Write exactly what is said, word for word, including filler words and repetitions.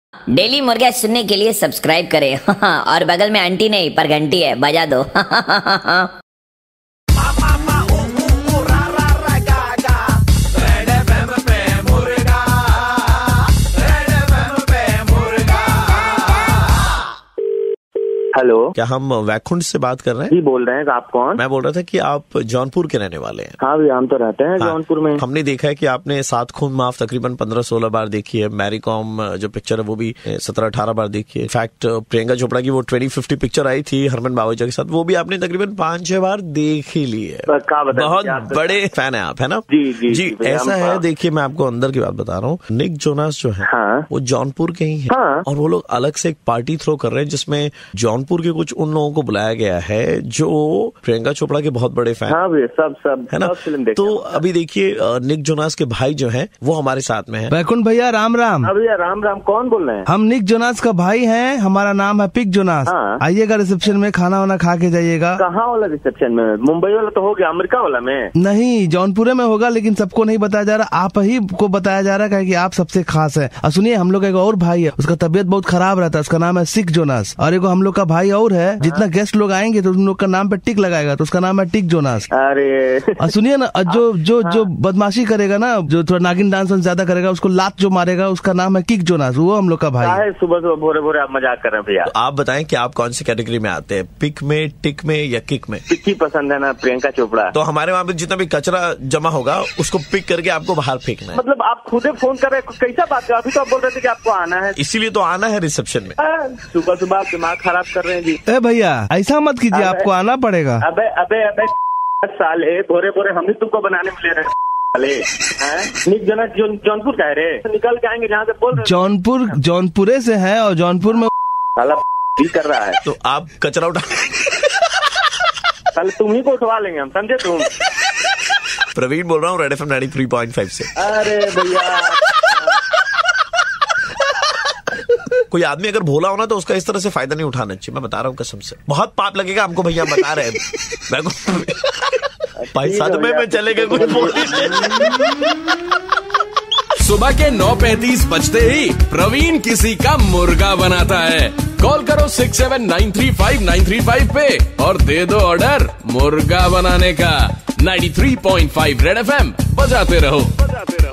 Daily मुर्गा सुनने के लिए सब्सक्राइब करें और बगल में आंटी नहीं पर घंटी है, बजा दो। हेलो, क्या हम वैकुंठ से बात कर रहे हैं? जी बोल रहे हैं। आप कौन? मैं बोल रहा था कि आप जौनपुर के रहने वाले हैं। हाँ भैया, हम तो रहते हैं हाँ, जौनपुर में। हमने देखा है कि आपने सात खून माफ तकरीबन पंद्रह सोलह बार देखी है। मैरी कॉम जो पिक्चर है वो भी सत्रह अठारह बार देखी है। इनफैक्ट प्रियंका चोपड़ा की वो ट्वेंटी फिफ्टी पिक्चर आई थी हरमन बावजा के साथ, वो भी आपने तकरीबन पांच छह बार देख ही ली है। बहुत बड़े फैन है आप, है ना? जी जी, जी, जी ऐसा है। देखिए, मैं आपको अंदर की बात बता रहा हूँ। निक जोनास जो है हाँ, वो जौनपुर के ही है। हाँ, और वो लोग अलग से एक पार्टी थ्रो कर रहे हैं जिसमें जौनपुर के कुछ उन लोगों को बुलाया गया है जो प्रियंका चोपड़ा के बहुत बड़े फैन। हाँ भैया, सब सब है ना? फिल्म तो अभी देखिए, निक जोनास के भाई जो हैं वो हमारे साथ में हैं। वैकुंठ भैया, राम राम। भैया राम राम। कौन बोल रहे हैं? हम निक जोनास का भाई हैं, हमारा नाम है पिक जोनास। हाँ। आइएगा रिसेप्शन में, खाना वाना खा के जाइएगा। कहाँ वाला रिसेप्शन में? मुंबई वाला तो हो गया, अमेरिका वाला में नहीं, जौनपुर में होगा, लेकिन सबको नहीं बताया जा रहा, आप ही को बताया जा रहा है कि आप सबसे खास है। और सुनिए, हम लोग का एक और भाई है, उसका तबियत बहुत खराब रहता है, उसका नाम है सिक जोनास। और एक हम लोग का भाई और है, जितना गेस्ट लोग आएंगे तो उन लोग का नाम पे टिक लगाएगा, तो उसका नाम है टिक जोनास। अरे और सुनिए ना, जो जो जो बदमाशी करेगा ना, जो थोड़ा नागिन डांस ज्यादा करेगा, उसको लात जो मारेगा, उसका नाम है किक जोनास। वो हम लोग का भाई है। सुबह सुबह भोरे भोरे आप मजाक कर रहे हैं भैया। तो आप बताएं कि आप कौन सी कैटेगरी में आते हैं, पिक में, टिक में या किक में? पिक ही पसंद है ना, प्रियंका चोपड़ा। तो हमारे वहाँ पे जितना भी कचरा जमा होगा उसको पिक करके आपको बाहर फेंकना है। मतलब आप खुद फोन कर रहे हैं, कैसा बात कर? अभी तो आप बोल रहे थे कि आपको आना है, इसीलिए तो आना है रिसेप्शन में। सुबह सुबह आप दिमाग खराब कर रहे हैं जी। ए भैया, ऐसा मत कीजिए, आपको आना पड़ेगा। अबे अबे अबे साले, भोरे भोरे हम ही तुमको बनाने में ले रहे हैं। निक जोनास जौनपुर का है रे, निकल के आएंगे जहाँ से बोल रहे। जौनपुर जौनपुरे से है और जौनपुर में साला भी कर रहा है। तो आप कचरा उठा साले तुम ही को उठवा लेंगे हम, समझे तुम? प्रवीण बोल रहा हूँ, red F M ninety three point five से। अरे भैया, कोई आदमी अगर भोला होना तो उसका इस तरह से फायदा नहीं उठाना चाहिए। मैं बता रहा हूँ कसम से, बहुत पाप लगेगा हमको भैया, बता रहे हैं। मैं भाई साथ में मैं चले गए कुछ बोल। सुबह के नौ पैंतीस बजते ही प्रवीण किसी का मुर्गा बनाता है। कॉल करो six seven nine three five nine three five पे और दे दो ऑर्डर मुर्गा बनाने का। Ninety three point five red F M बजाते रहो, बजाते रहो।